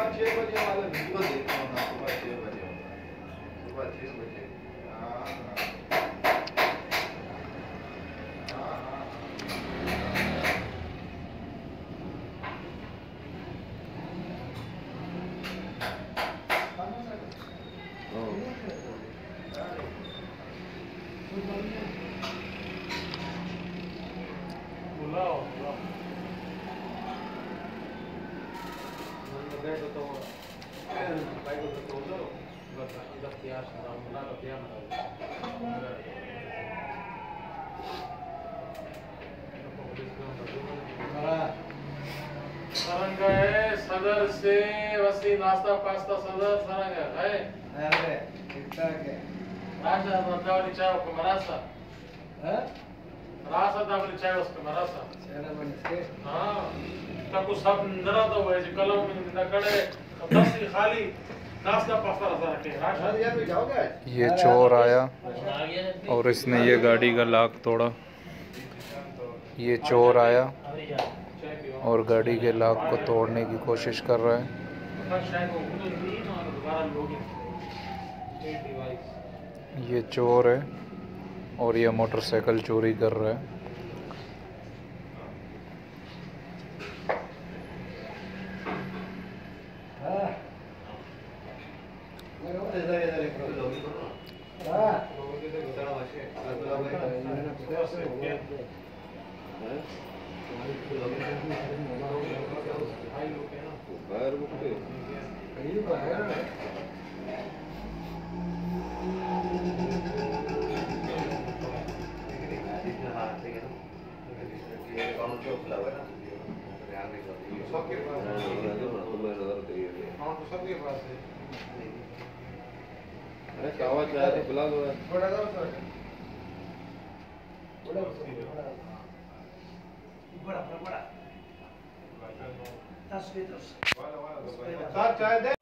सुबह 6 बजे वाला वीडियो देखा होना, सुबह 6 बजे होता है, सुबह 6 बजे। हाँ सदर से वसी नाश्ता पास्ता सदर सरंग है अरे ठीक है राजा दावली चाय को मरासा है रासा दावली चाय उसको मरासा चला बन इसके हां तक सब नरा तो है जी कलम में न कड़े बस खाली नाश्ता पास्ता रखा रखे राजा यार भी जाओगे। ये चोर आया और इसने ये गाड़ी का लॉक तोड़ा। ये चोर आया और गाड़ी के लॉक को तोड़ने की कोशिश कर रहा है। ये चोर है और ये मोटरसाइकिल चोरी कर रहा है। अरे कावा चाय तो बुला लो बड़ा दो सर बड़ा 10 लीटर चाय दे।